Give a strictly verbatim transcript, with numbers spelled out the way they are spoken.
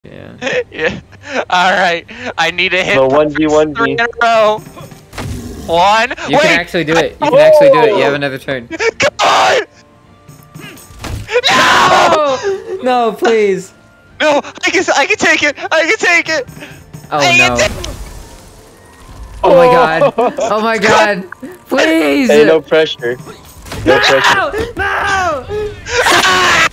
Yeah. Yeah. All right. I need to hit The one v one three v. in a row. One. You Wait. can actually do it. You I, can actually do it. You have Oh! another turn. Come on. No! No! No, please. No, I can, I can take it. I can take it. Oh I can no. take Oh my god. Oh my god. Please. Hey, no pressure. No pressure. No! No! Ah!